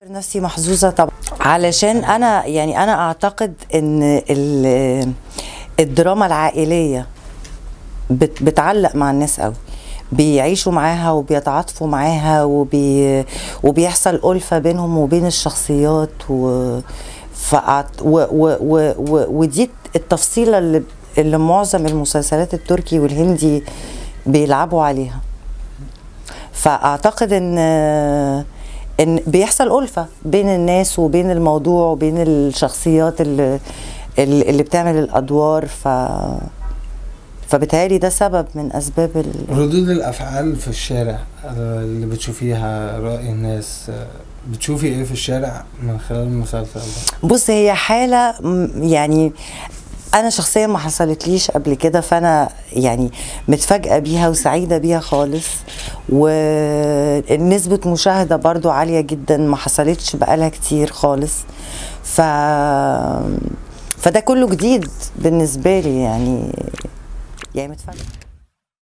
نفسي محظوظة طبعا، علشان أنا أعتقد إن الدراما العائلية بتعلق مع الناس قوي، بيعيشوا معاها وبيتعاطفوا معاها وبيحصل ألفة بينهم وبين الشخصيات ودي التفصيلة اللي معظم المسلسلات التركي والهندي بيلعبوا عليها. فأعتقد إن بيحصل ألفة بين الناس وبين الموضوع وبين الشخصيات اللي بتعمل الأدوار، فبالتالي ده سبب من أسباب ردود الأفعال في الشارع اللي بتشوفيها، رأي الناس، بتشوفي ايه في الشارع من خلال المسلسل ده؟ بص، هي حالة يعني أنا شخصيا ما حصلتليش قبل كده، فأنا يعني متفاجئة بيها وسعيدة بيها خالص، ونسبة مشاهدة برضو عالية جدا، ما حصلتش بقالها كتير خالص. فده كله جديد بالنسبة لي، يعني متفاجئة.